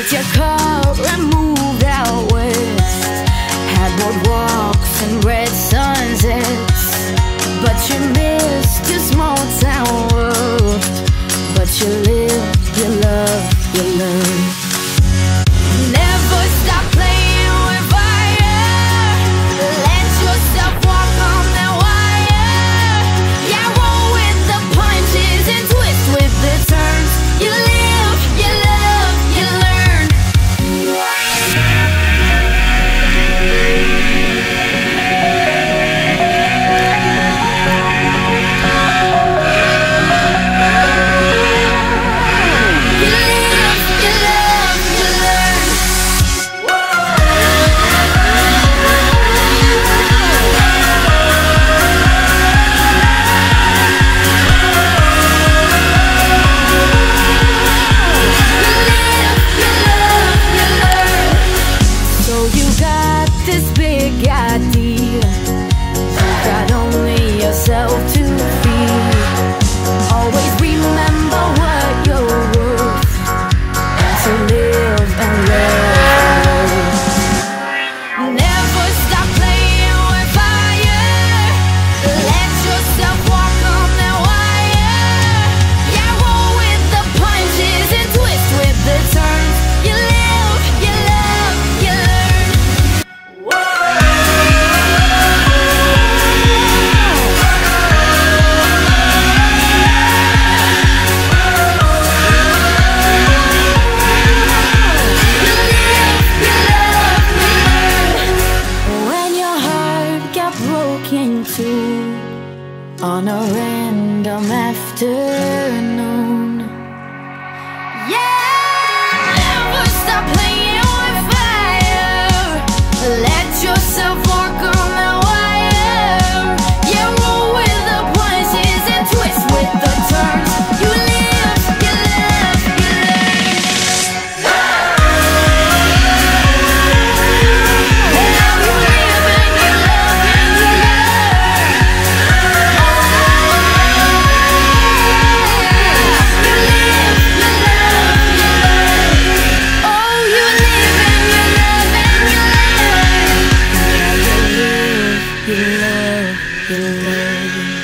Get your car and move out west. Had boardwalks and red sunsets, but you missed your small town world. But you live, you love, you learn. Never stop playing with fire. Let yourself walk on that wire. Yeah, roll with the punches and twist with the turns. You live, you love, you learn. To feed. Always remember what you're worth, and to live and love. Never stop playing with fire. Let yourself walk on that wire. Yeah, roll with the punches and twist with the turns. You live, you love, you learn. On a random afternoon. Yeah, never stop playing with fire. Let yourself walk on the wire. Yeah, roll with the punches and twist with the turns. You live, you love, you learn. Now you live and you love and you learn. You love, you love.